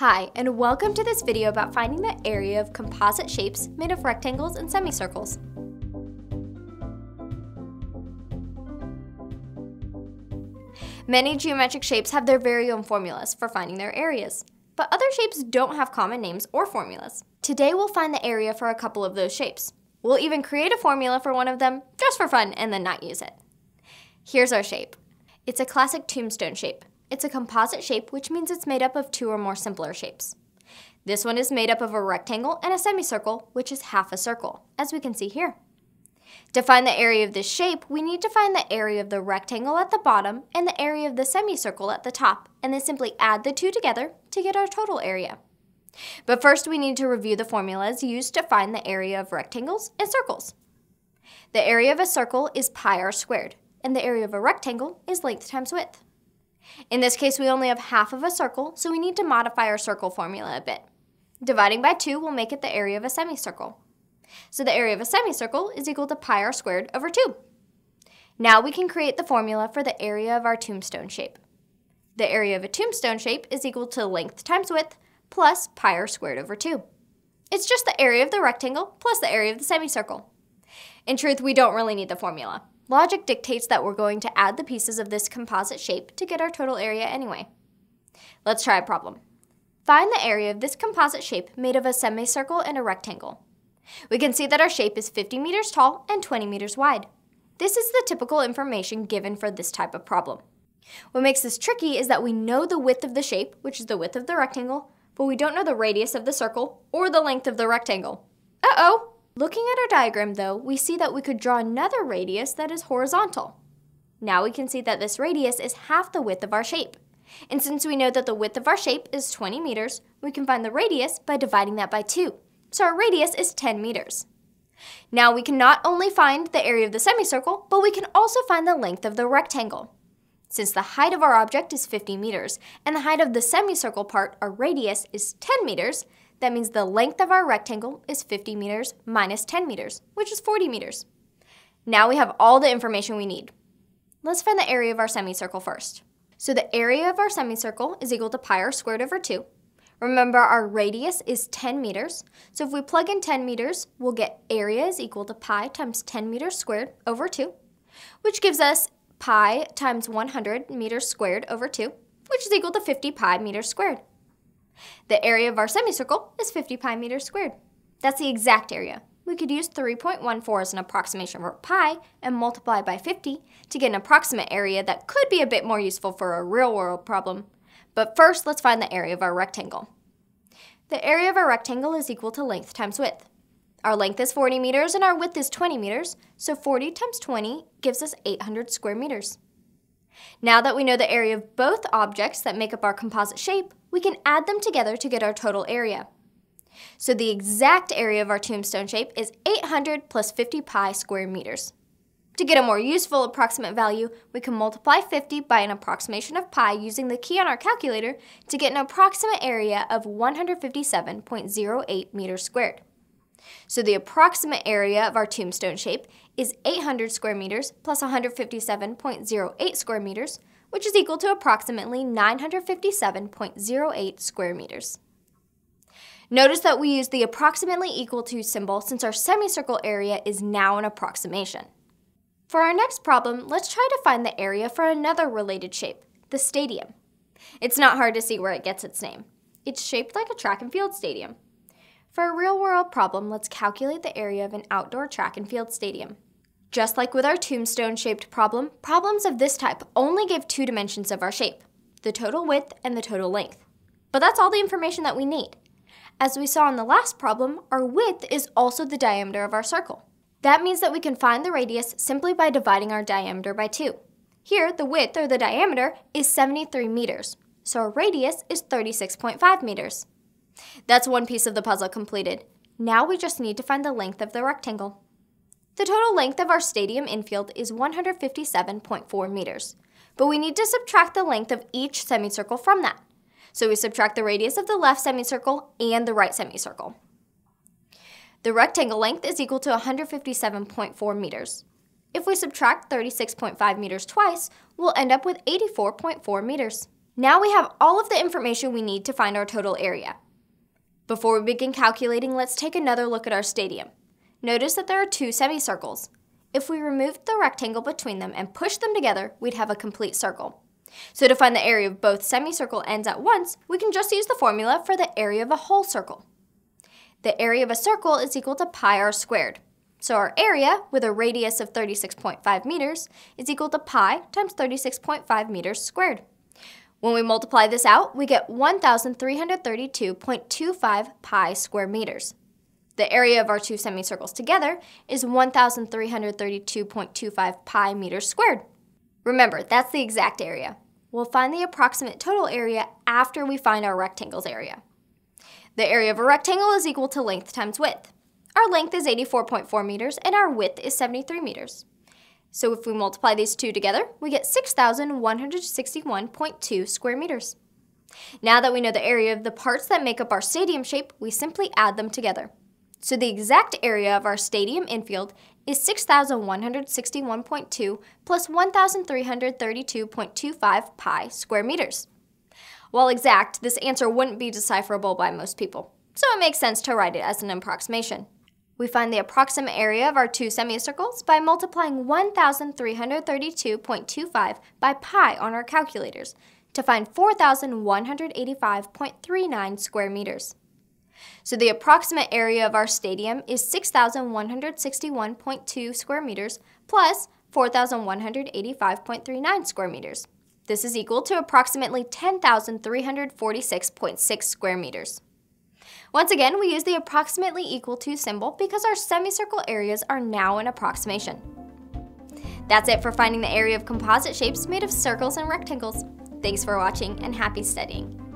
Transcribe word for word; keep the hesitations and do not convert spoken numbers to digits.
Hi, and welcome to this video about finding the area of composite shapes made of rectangles and semicircles. Many geometric shapes have their very own formulas for finding their areas, but other shapes don't have common names or formulas. Today we'll find the area for a couple of those shapes. We'll even create a formula for one of them just for fun and then not use it. Here's our shape. It's a classic tombstone shape. It's a composite shape, which means it's made up of two or more simpler shapes. This one is made up of a rectangle and a semicircle, which is half a circle, as we can see here. To find the area of this shape, we need to find the area of the rectangle at the bottom and the area of the semicircle at the top, and then simply add the two together to get our total area. But first, we need to review the formulas used to find the area of rectangles and circles. The area of a circle is pi r squared, and the area of a rectangle is length times width. In this case, we only have half of a circle, so we need to modify our circle formula a bit. Dividing by two will make it the area of a semicircle. So the area of a semicircle is equal to pi r squared over two. Now we can create the formula for the area of our tombstone shape. The area of a tombstone shape is equal to length times width plus pi r squared over two. It's just the area of the rectangle plus the area of the semicircle. In truth, we don't really need the formula. Logic dictates that we're going to add the pieces of this composite shape to get our total area anyway. Let's try a problem. Find the area of this composite shape made of a semicircle and a rectangle. We can see that our shape is fifty meters tall and twenty meters wide. This is the typical information given for this type of problem. What makes this tricky is that we know the width of the shape, which is the width of the rectangle, but we don't know the radius of the circle or the length of the rectangle. Uh-oh! Looking at our diagram, though, we see that we could draw another radius that is horizontal. Now we can see that this radius is half the width of our shape. And since we know that the width of our shape is twenty meters, we can find the radius by dividing that by two. So our radius is ten meters. Now we can not only find the area of the semicircle, but we can also find the length of the rectangle. Since the height of our object is fifty meters, and the height of the semicircle part, our radius, is ten meters, that means the length of our rectangle is fifty meters minus ten meters, which is forty meters. Now we have all the information we need. Let's find the area of our semicircle first. So the area of our semicircle is equal to pi r squared over two. Remember, our radius is ten meters, so if we plug in ten meters, we'll get area is equal to pi times ten meters squared over two, which gives us pi times one hundred meters squared over two, which is equal to fifty pi meters squared. The area of our semicircle is fifty pi meters squared. That's the exact area. We could use three point one four as an approximation for pi and multiply by fifty to get an approximate area that could be a bit more useful for a real-world problem. But first, let's find the area of our rectangle. The area of our rectangle is equal to length times width. Our length is forty meters and our width is twenty meters, so forty times twenty gives us eight hundred square meters. Now that we know the area of both objects that make up our composite shape, we can add them together to get our total area. So the exact area of our tombstone shape is eight hundred plus fifty pi square meters. To get a more useful approximate value, we can multiply fifty by an approximation of pi using the key on our calculator to get an approximate area of one hundred fifty-seven point zero eight meters squared. So the approximate area of our tombstone shape is eight hundred square meters plus one hundred fifty-seven point zero eight square meters, which is equal to approximately nine hundred fifty-seven point zero eight square meters. Notice that we use the approximately equal to symbol since our semicircle area is now an approximation. For our next problem, let's try to find the area for another related shape, the stadium. It's not hard to see where it gets its name. It's shaped like a track and field stadium. For a real-world problem, let's calculate the area of an outdoor track and field stadium. Just like with our tombstone-shaped problem, problems of this type only give two dimensions of our shape, the total width and the total length. But that's all the information that we need. As we saw in the last problem, our width is also the diameter of our circle. That means that we can find the radius simply by dividing our diameter by two. Here, the width, or the diameter, is seventy-three meters, so our radius is thirty-six point five meters. That's one piece of the puzzle completed. Now we just need to find the length of the rectangle. The total length of our stadium infield is one hundred fifty-seven point four meters, but we need to subtract the length of each semicircle from that. So we subtract the radius of the left semicircle and the right semicircle. The rectangle length is equal to one hundred fifty-seven point four meters. If we subtract thirty-six point five meters twice, we'll end up with eighty-four point four meters. Now we have all of the information we need to find our total area. Before we begin calculating, let's take another look at our stadium. Notice that there are two semicircles. If we removed the rectangle between them and pushed them together, we'd have a complete circle. So to find the area of both semicircle ends at once, we can just use the formula for the area of a whole circle. The area of a circle is equal to pi r squared. So our area, with a radius of thirty-six point five meters, is equal to pi times thirty-six point five meters squared. When we multiply this out, we get one thousand three hundred thirty-two point two five pi square meters. The area of our two semicircles together is one thousand three hundred thirty-two point two five pi meters squared. Remember, that's the exact area. We'll find the approximate total area after we find our rectangle's area. The area of a rectangle is equal to length times width. Our length is eighty-four point four meters and our width is seventy-three meters. So if we multiply these two together, we get six thousand one hundred sixty-one point two square meters. Now that we know the area of the parts that make up our stadium shape, we simply add them together. So the exact area of our stadium infield is six thousand one hundred sixty-one point two plus one thousand three hundred thirty-two point two five pi square meters. While exact, this answer wouldn't be decipherable by most people, so it makes sense to write it as an approximation. We find the approximate area of our two semicircles by multiplying one thousand three hundred thirty-two point two five by pi on our calculators to find four thousand one hundred eighty-five point three nine square meters. So the approximate area of our stadium is six thousand one hundred sixty-one point two square meters plus four thousand one hundred eighty-five point three nine square meters. This is equal to approximately ten thousand three hundred forty-six point six square meters. Once again, we use the approximately equal to symbol because our semicircle areas are now an approximation. That's it for finding the area of composite shapes made of circles and rectangles. Thanks for watching and happy studying.